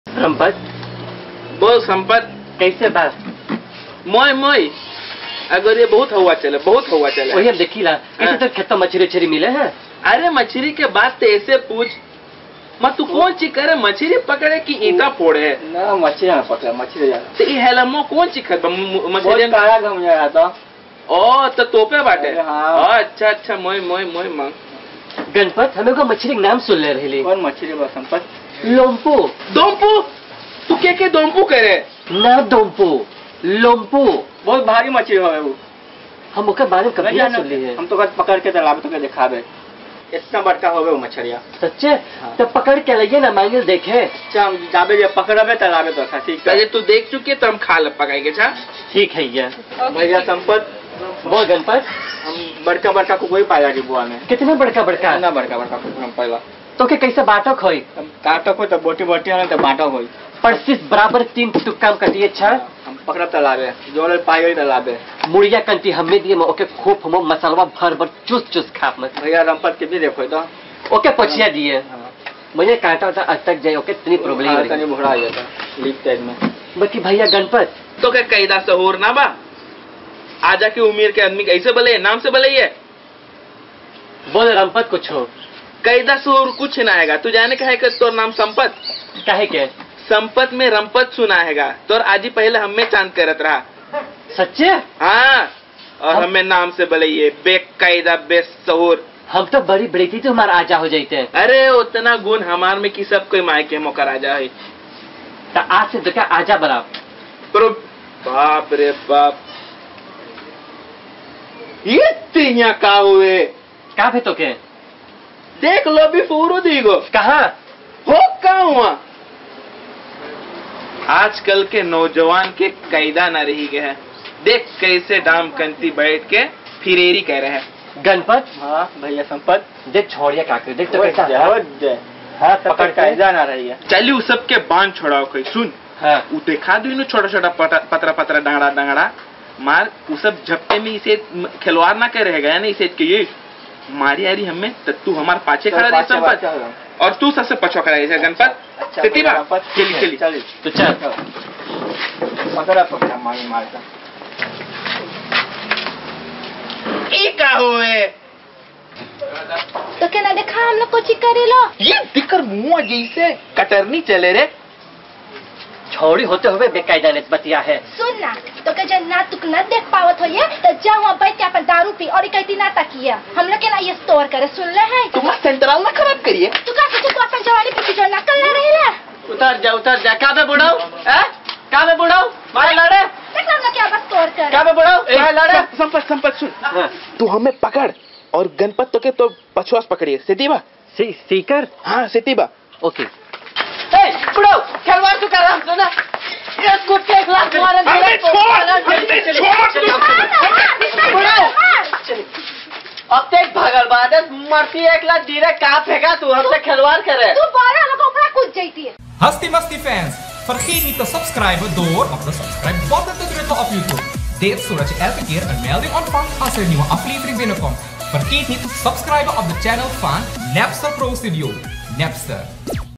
संपत बोल संपत कैसे बात मोय मोय अगर ये बहुत हवा चले वही हम देखिला कैसे तो खेत मछली उछरी मिले हैं। अरे मछली के बात तो ऐसे पूछ मत तू कौन ची करे मछली पकड़े कि ईटा फोड़े ना मछली ना पकड़े मछली तो ये हेलमो कौन ची खत मछली काला गम जा था ओ तो तोपे बाटे हाँ। अच्छा अच्छा मोय मोय मोय मांग गणपत हमें को मछली के नाम सुन ले रही कौन मछली बा संपत लोम्पू दोम्पू तू के दोम्पू करे ना दोम्पू लोम्पू बहुत भारी मछली है वो हम ओकर बारे में कभी नहीं सुन ली है। हम तो कल पकड़ के तालाब तो के दिखावे इतना बड़का होवे वो मछलियां सच्चे हाँ। तो पकड़ के लइए ना मांगे देखे अच्छा हम जाबे जे पकड़बे तालाबे तो ठीक पहले तू देख चुके तो हम खा ल पकाएंगे छा ठीक है ये भैया संपत बोल गणपत हम बड़का बड़का को कोई पाया जी बुआ में कितना बड़का बड़का ना बड़का बड़का को हम पहला तो के कैसे बाटो खोई काटो को तो बोटी बोटी ना तो बाटो होई पर सिर्फ बराबर 3 टुक्का कटिए अच्छा हम पकड़ तालाबे जोले पाई तालाबे मुड़िया कंटी हमें दिए ओके खूब हम मसाला भर भर चुस चुस खाप मत भैया रंपत के भी देखो तो ओके पछिया दिए मुझे काटा होता आज तक जाए ओके इतनी प्रॉब्लम हो तनी भुरा जाता लीक टाइम में बाकी भैया गणपत तो क्या कैदा सहूर ना बा आजा की उम्र के आदमी कैसे बोले नाम से बोले ये बोल रंपत कुछ हो कैदा सहूर कुछ ना आएगा तू जाने का है कि तोर नाम संपत काहे के संपत में रंपत सुना हैगा तोर आजी पहले हमें चांद करत रहा सच्चे हाँ और हमें नाम से बोले ये बेकायदा बेसहूर हम तो बड़ी बड़ी थी तो हमारा आजा हो जाते अरे उतना गुण हमार में कि सब कोई मायके मोकर आजा है तो आज से देखा आजा बराबर बाप रे बाप ये तिया का हुए का भी तो के देख लो भी पूरो दीगो कहाँ हो का हुआ आजकल के नौजवान के कैदा न रही गए हैं देख कैसे डाम कंती बैठ के फिरेरी कह रहे हैं गणपत हाँ भैया संपत देख छोड़िया काके देख तो कैसा हाँ पकड़ कायदा ना रही है चलिए उस सब के बांध छोड़ाओ कोई सुन हाँ वो देखा दो छोटा छोटा पतरा पतरा डंगड़ा डंगड़ा मार वो सब झपटे में इसे खिलवाड़ ना कर रहेगा ना इसे के ये मारी आरी हमें तो तू हमारे पाछे खड़ा रहे संपत और तू सबसे पछवा खड़ा है गणपत सतीबा चली चली चली तो चल पकड़ा पकड़ा मारी मारता एक हुए तो क्या ना देखा हम लोग कुछ करे लो ये दिक्कत मुंह जैसे कटरनी चले रे छोड़ी होते हुए बेकायदा ने बतिया है सुन ना तो क्या जब ना तुक न देख पावत हो ये तो जा वहाँ बैठ के अपन दारू पी और इकट्ठी ना तकिया हम लोग के ना ये स्टोर करे सुन ले है तुम सेंट्रल ना खराब करिए तू का सोचे तू अपन जवानी पे जो नकल ना रही ला उतर जा का बे बुढ़ाओ का बे बुढ़ाओ मारे लड़े देख हम लोग क्या बस स्टोर करे का बे बुढ़ाओ मारे लड़े संपत सुन तू हमें पकड़ और गणपत तो के तो पछुआस पकड़िए सिटीबा सीकर हाँ सिटीबा ओके बुढ़ाओ खिलवाड़ तू कर रहा सुना ये कुछ के ग्लास मारे बुढ़ाओ अब तक भगल बाद मरती एक लाख धीरे का फेंका तू हमसे खिलवाड़ करे तू बारह लोग ऊपर कूद जाती है Hasti Masti fans, vergeet niet te subscriben door op de subscribe button te drukken op YouTube. Dit zodat je elke keer een melding ontvangt als er een nieuwe aflevering binnenkomt. Vergeet niet te subscriben op de channel van Napster Pro Studio. Napster.